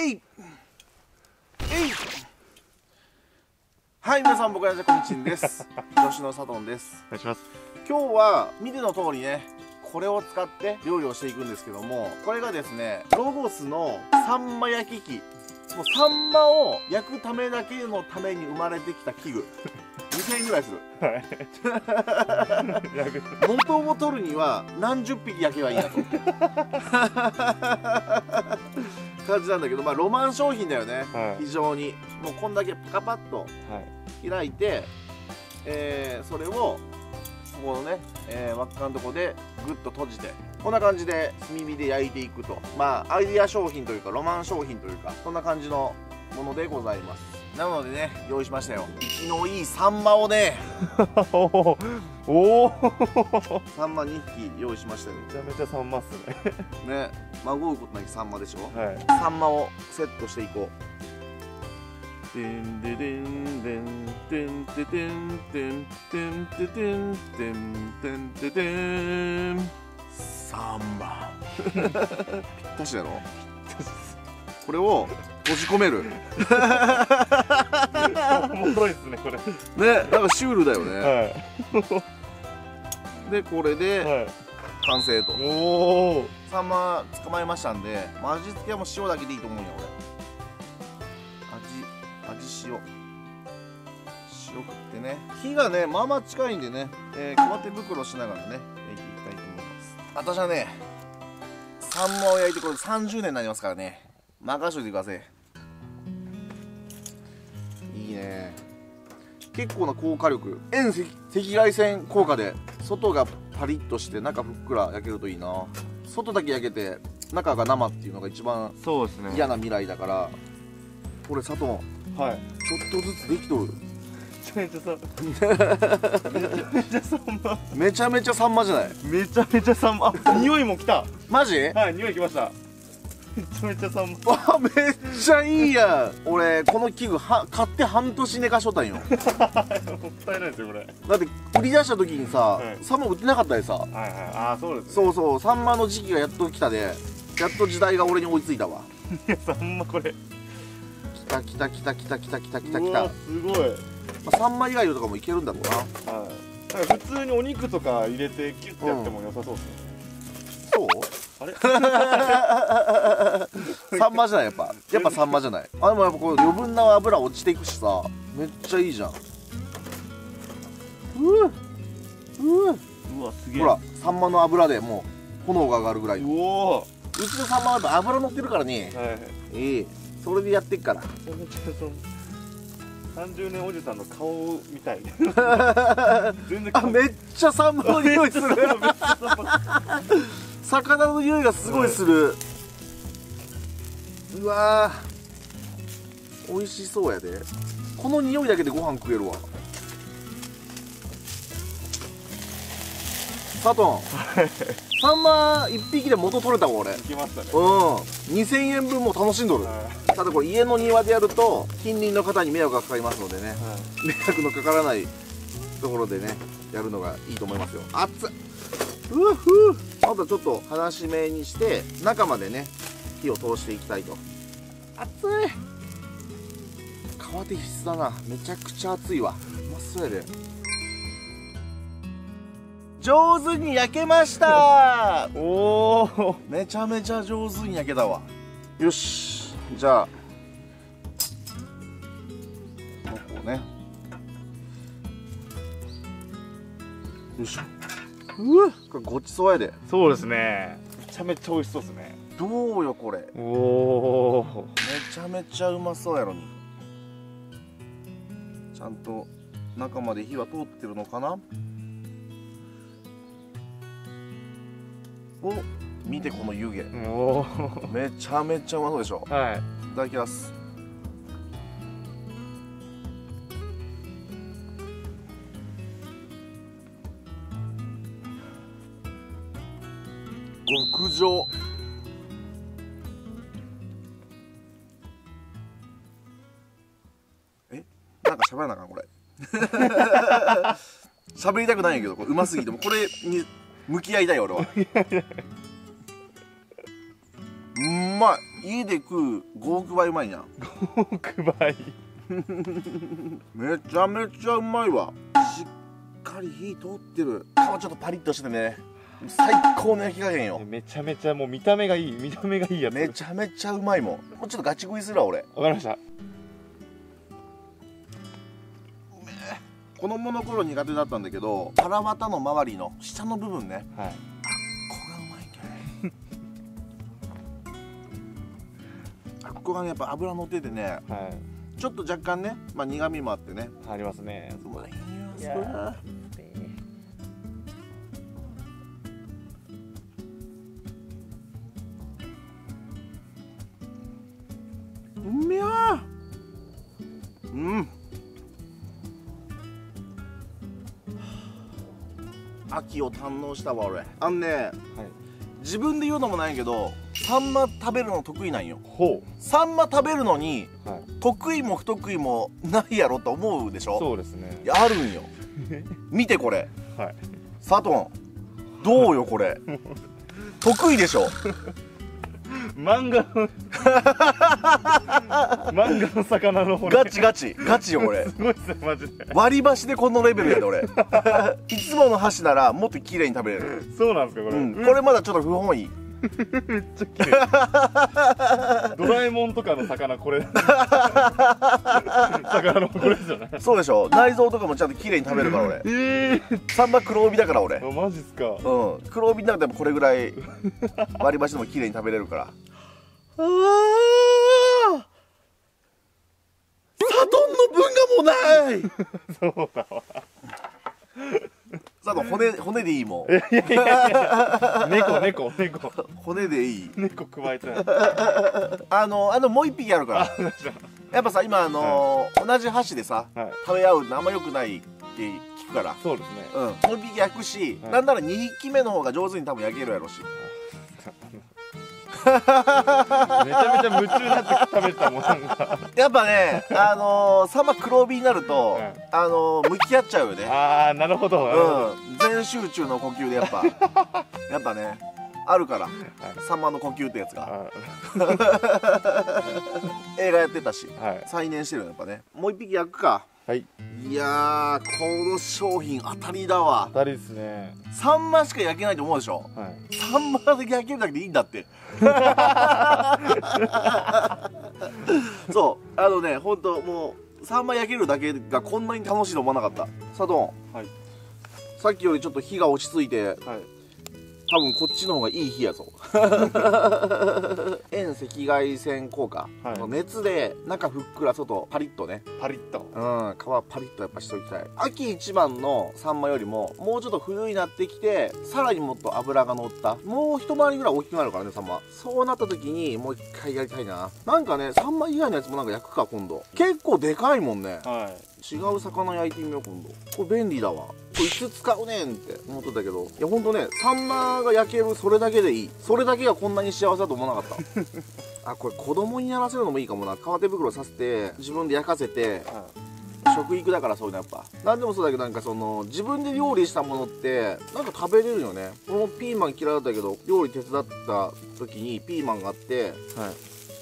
えいえい。はい、皆さん、僕はこんちんです。女子の佐藤です。 お願いします。 今日は見ての通りね、これを使って料理をしていくんですけども、これがですね、ロゴスのサンマ焼き器。もうサンマを焼くためだけのために生まれてきた器具。2000円ぐらいする。元を取るには何十匹焼けばいいなと感じなんだけど、まあロマン商品だよね、はい、非常に。もうこんだけパカパッと開いて、それをここのね、輪っかのとこでグッと閉じて、こんな感じで炭火で焼いていくと、まあアイデア商品というかロマン商品というか、そんな感じのものでございます。なのでね、用意しましたよ。生きのいいサンマをねおおサンマ2匹用意しましたよ。 めちゃめちゃサンマっすねね、まごうことなきサンマでしょ、 はい、 サンマをセットしていこう。でんででんでんでんででんでんでんででんでんでんででん。サンマぴったしだろ。これを閉じ込めるおもろいっすねこれね、なんかシュールだよね、 はい、 でこれで完成と。 おお、 サンマ捕まえましたんで、味付けはもう塩だけでいいと思うんや俺。味塩食ってね。火がねまあまあ近いんでね、小分け袋しながらね焼いていきたいと思います。私はねサンマを焼いてこれ30年になりますからね、任しといてください。いいね、結構な高火力、遠赤外線効果で外がパリッとして中ふっくら焼けるといいな。外だけ焼けて中が生っていうのが一番嫌な未来だから。これ佐藤、 はい、 ちょっとずつできとる。 めちゃめちゃサンマ、 めちゃめちゃサンマじゃない。 めちゃめちゃサンマ。あ、匂いもきた。 マジ？ はい、匂いきました。めちゃめちゃサンマ。 あ、めっちゃいいやん。俺この器具買って半年寝かしとったんよ。もったいないですよこれ。 だって売り出した時にさ、はい、サンマ売ってなかったでさ。 はいはい、あ、そうですね。 そうそう、サンマの時期がやっと来たで、やっと時代が俺に追いついたわ。 いや、サンマこれ来た来た来た来た来た来た来た来た。 すごい。 まあ、サンマ以外のとかもいけるんだろうな。 はい。なんか普通にお肉とか入れてキュッてやっても良さそうですね。 そう？あれ？サンマじゃない、やっぱサンマじゃない。あ、でもやっぱこう余分な油落ちていくしさ、めっちゃいいじゃん。 うわ、すげえ。 ほら、サンマの油でもう炎が上がるぐらい。 うお。 うちのサンマは油乗ってるからね。はい。それでやってっから。 30年おじさんの顔みたい。 全然。あ、めっちゃサンマの匂いする。魚の匂いがすごいする。うわー、美味しそうやで。この匂いだけでご飯食えるわ。佐藤、サンマ1匹で元取れたわ俺。 いきましたね。 うん、2000円分も楽しんどる。ただこれ家の庭でやると近隣の方に迷惑がかかりますのでね、迷惑のかからないところでねやるのがいいと思いますよ。熱っ。うふう。あとちょっと離し目にして中までね火を通していきたいと。熱い。皮手必須だな。めちゃくちゃ熱いわ。うまそうやで。上手に焼けましたおお、めちゃめちゃ上手に焼けたわ。よし、じゃあこうね、よいしょ。うわ、これごちそうやで。 そうですね、めちゃめちゃ美味しそうですね。 どうよこれ。 おお、 めちゃめちゃうまそうやろに。ちゃんと中まで火は通ってるのかな。お、見てこの湯気。おお、めちゃめちゃうまそうでしょ。はい、いただきます。極上。なんか喋らなあかんこれ。喋りたくないんやけど、これうますぎてもこれに向き合いたい俺は。 まい。家で食う5億倍うまいな。 5億倍。 めちゃめちゃうまいわ。しっかり火通ってる。皮ちょっとパリッとしてね、最高の焼き加減よ。 めちゃめちゃもう見た目がいい、見た目がいいやつ。 めちゃめちゃうまいもん。もうちょっとガチ食いするわ俺。 わかりました。 子供の頃苦手だったんだけど、腹股の周りの下の部分ね、はい、あっこがうまいんだよね。あっこがねやっぱ脂乗っててね、はい、ちょっと若干ね、まあ苦味もあってね、 ありますね。 うまいよそれ。うめや。うん。秋を堪能したわ俺。あんね、はい、自分で言うのもないけど、サンマ食べるの得意なんよ。ほう。サンマ食べるのに、はい、得意も不得意もないやろと思うでしょ。 そうですね。 いやあるんよ。見てこれ。はい。サトン、どうよこれ。得意でしょ。 漫画の漫画の魚の骨。 ガチよこれ。 すごいっすねマジで。 割り箸でこのレベルやで俺。いつもの箸ならもっと綺麗に食べれる。 そうなんですかこれ。うん、 これまだちょっと不本意。 めっちゃ綺麗。ドラえもんとかの魚これ。魚のこれじゃない。 そうでしょ。内臓とかもちゃんと綺麗に食べるから俺。サンマ黒帯だから俺。 マジっすか。 うん。黒帯になるとこれぐらい割り箸でも綺麗に食べれるから。ああ。サトンの分がもない。 そうだわ。 サトン骨でいいもん。 猫。 骨でいい。 猫加えてない。 もう一匹あるから。やっぱさ今同じ箸でさ食べ合うのあんま良くないって聞くから。 そうですね。 うん。もう一匹焼くし、なんなら2匹目の方が上手に多分焼けるやろうし。 めちゃめちゃ夢中になって食べたもんなんか。 やっぱね、サンマ黒帯になると、向き合っちゃうよね。 ああ、なるほど。 うん。全集中の呼吸でやっぱね、あるから、サンマの呼吸ってやつが。映画やってたし、再燃してるよやっぱね。もう一匹焼くか。はい。いやー、この商品当たりだわ。 当たりですね。 サンマしか焼けないと思うでしょ。はい。サンマだけ焼けるだけでいいんだって。そう、ほんともうサンマ焼けるだけがこんなに楽しいと思わなかった。サトン、はい、さっきよりちょっと火が落ち着いて、はい、多分こっちの方がいい火やぞ。遠赤外線効果、はい、熱で中ふっくら外パリッとね。 パリッと。 うん、皮パリッとやっぱしときたい。秋一番のサンマよりももうちょっと冬になってきて、さらにもっと脂が乗ったもう一回りぐらい大きくなるからねサンマ。そうなった時にもう一回やりたいな。なんかねサンマ以外のやつもなんか焼くか今度。結構でかいもんね。はい、違う魚焼いてみよう今度。これ便利だわ。これいつ使うねんって思ってたけど、いやほんとねサンマが焼けるそれだけでいい。それだけがこんなに幸せだと思わなかったあ、これ子供にやらせるのもいいかもな。革手袋させて自分で焼かせて、食育だからそういうのやっぱ何でもそうだけど、なんかその自分で料理したものってなんか食べれるよね。このピーマン嫌いだったけど料理手伝った時にピーマンがあって、はい、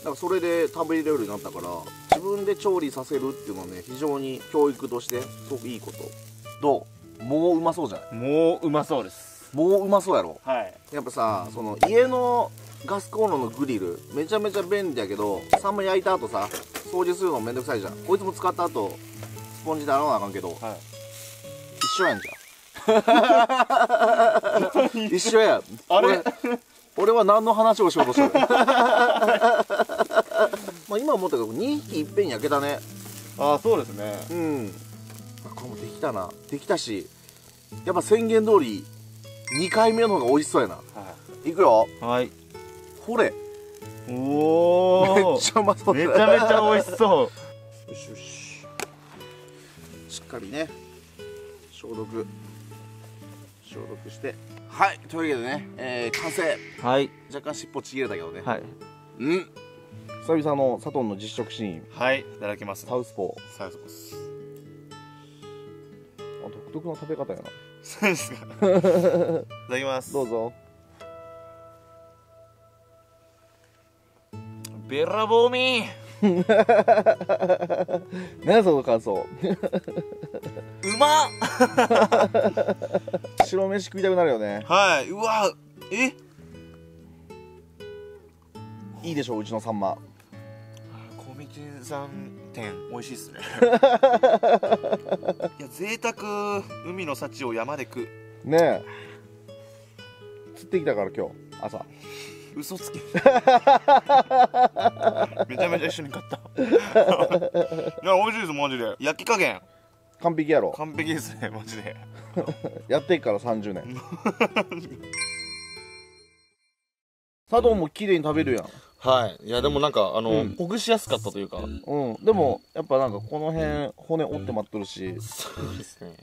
なんかそれで食べれるようになったから、自分で調理させるっていうのはね非常に教育としてすごくいいこと。どう？もううまそうじゃない？ もううまそうです。 もううまそうやろ。 はい。 やっぱさ、その家のガスコンロのグリルめちゃめちゃ便利だけど、サンマ焼いた後さ掃除するのめんどくさいじゃん。こいつも使った後スポンジで洗わなあかんけど、はい、一緒やんじゃん。一緒や。あれ俺は何の話をしようとしてる。まあ今思ったけど2匹いっぺんに焼けたね。 ああそうですね。 うん。これもできたな。できたし、やっぱ宣言通り2回目の方が美味しそうやな。はい、いくよ。はい。ほれ。 おお。 めっちゃうまそうだ。 めちゃめちゃ美味しそう。よしよし。 しっかりね消毒して、はい、というわけでね、完成。はい。若干尻尾ちぎれたけどね。はい。うん。久々のサトンの実食シーン。 はい、いただきます、ね。 サウスポー。 サウスポーです。 独特な食べ方やな。 そうですか。いただきます。 どうぞ。 べらぼうみ何やその感想。 うまっ白飯食いたくなるよね。 はい。うわいいでしょう、うちのサンマ。 小道さん店美味しいっすねいや贅沢、海の幸を山で食うねえ、釣ってきたから今日朝。 嘘つきめちゃめちゃ一緒に買ったいや美味しいですマジで。焼き加減完璧やろ。 完璧ですねマジでやってっから30年佐藤も綺麗に食べるやん。 はい。いやでもなんかほぐしやすかったというか。 でもやっぱなんかこの辺骨折ってまっとるし。 そうですね。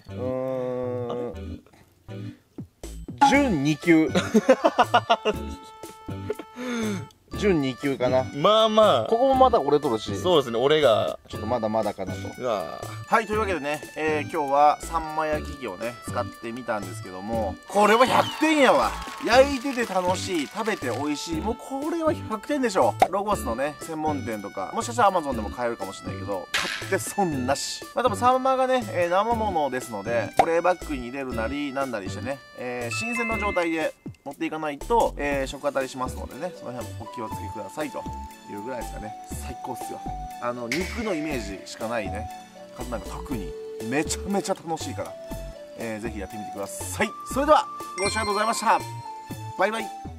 準2級準2級かな。 まあまあここもまだ折れとるし。 そうですね、俺がちょっとまだまだかなと。 はい、 というわけでね、今日はサンマ焼き器をね使ってみたんですけども、これは100点やわ。焼いてて楽しい、食べて美味しい、もうこれは100点でしょ。ロゴスのね専門店とかもしかしたら Amazon でも買えるかもしれないけど、買って損なし。多分サンマがね、生ものですので保冷バッグに入れるなりなんなりしてね、新鮮な状態で持っていかないと、食当たりしますのでね、その辺お気をつけくださいというぐらいですかね。最高っすよ。肉のイメージしかないね方なんか特にめちゃめちゃ楽しいから、ぜひやってみてください。それではご視聴ありがとうございました。バイバイ。